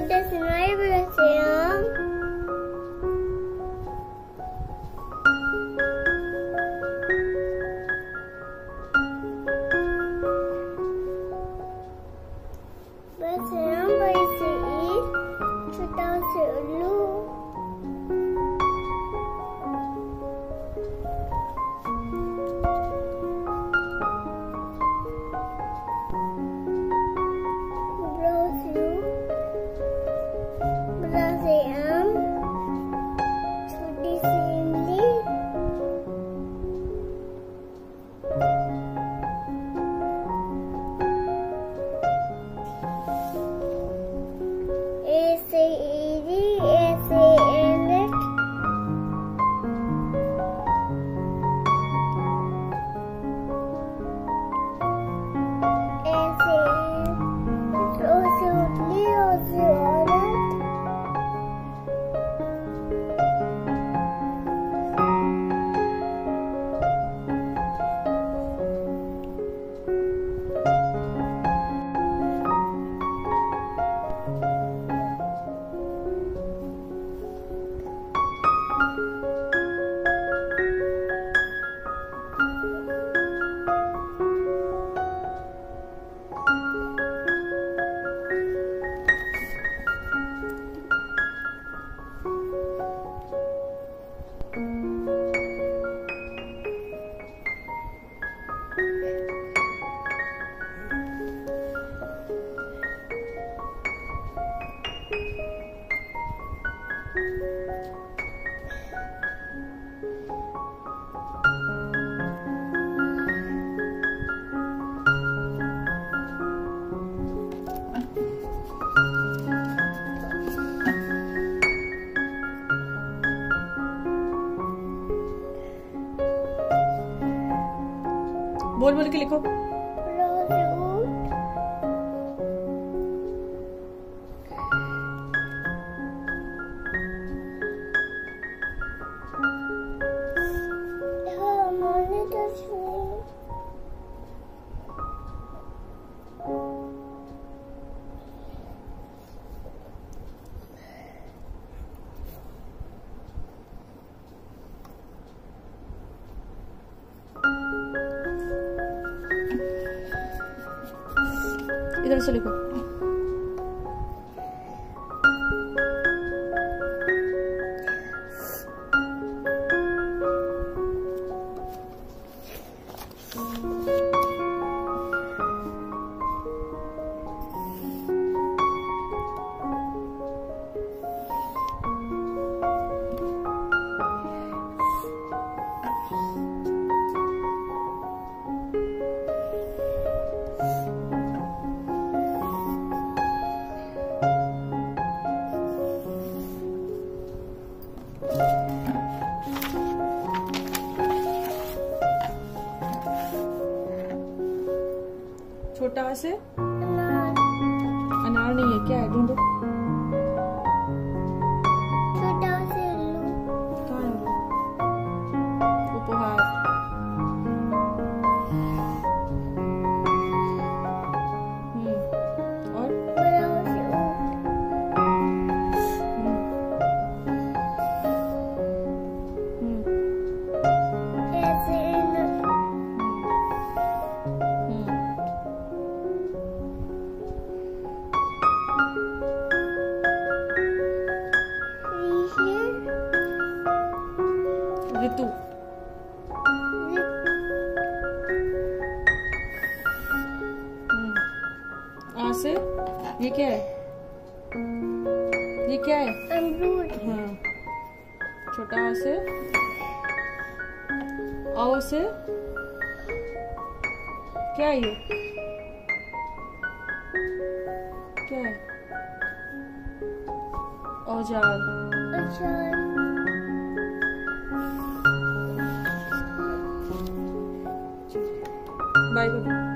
छोटा सुनाई बरसे आम बरसे आम बड़ी से ईद छोटा से उल्लू बोल बोल के लिखो। इधर से लिखो। छोटा से अनार नहीं है, क्या है? ढूंढो। छोटा से उल्लू। कहाँ है वो? उपहार। और बड़ा से ऊँट। ऐसे ऋतु। आ से ये क्या है? ये क्या है? अमरूद। हाँ। छोटा आ से आओ से क्या है ये? क्या है? औजार। अच्छा। बाय।